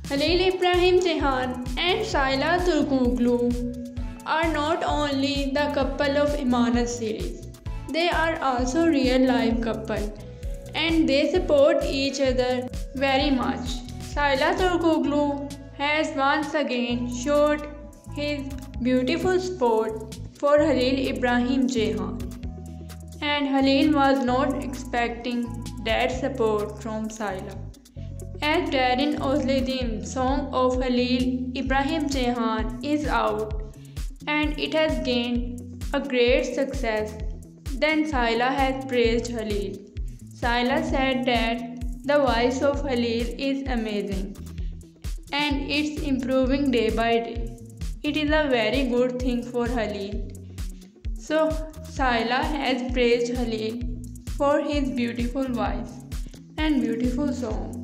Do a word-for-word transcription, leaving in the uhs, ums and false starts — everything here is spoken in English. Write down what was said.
Halil Ibrahim Jehan and Saila Turkoglu are not only the couple of Imanas series, they are also real life couple and they support each other very much. Saila Turkoglu has once again showed his beautiful support for Halil Ibrahim Jehan, and Halil was not expecting that support from Saila. As Darren Ozledin song of Halil Ibrahim Jehan is out and it has gained a great success, then Saila has praised Halil. Saila said that the voice of Halil is amazing and it's improving day by day. It is a very good thing for Halil. So Saila has praised Halil for his beautiful voice and beautiful song.